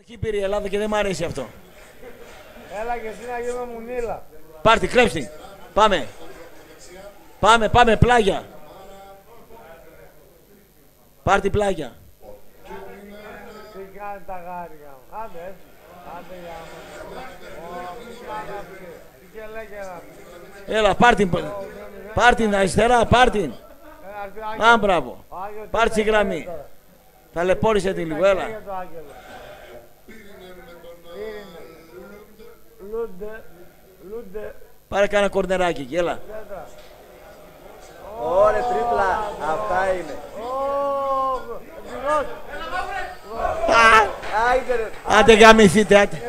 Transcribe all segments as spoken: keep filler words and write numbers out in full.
Έχει πήρε η Ελλάδα και δεν μ' αρέσει αυτό. Έλα και εσύ να γίνω μουνίλα. Πάρτι, κλέψτη. Πάμε. Πάμε, πάμε, πλάγια. Πάρτι πλάγια. Τι κάνει τα γάρια μου. Άντε έτσι. Άντε για μου. Τι και λέγε να πει. Έλα, πάρτι. Πάρτι, αριστερά, πάρτι. Α, μπράβο. Πάρτι στη γραμμή. Ταλαιπώρησε τη λίγο, έλα. Λούντε, λούντε. Πάρε κάνα κορνεράκι εκεί, έλα. Ωραία, τρίπλα. Αυτά είναι. Άντε γαμηθείτε, άντε.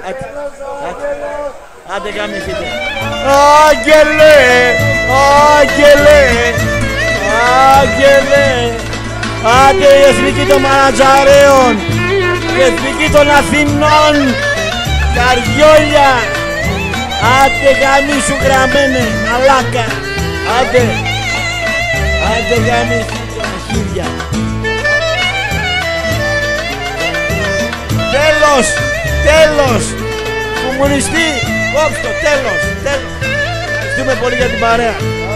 Άντε γαμηθείτε. Άγγελε, άγγελε, Άγγελε. Άντε η εθνική των Μανατζαρέων. Η εθνική των Αθηνών. Καριόλια. Άντε γαμίσου γραμμένε, μαλάκα. Άντε. Άντε γαμίσου χίδια. Τέλος, τέλος. Κομμουνιστή, κόψτο, τέλος, τέλος. Ευχαριστούμε πολύ για την παρέα.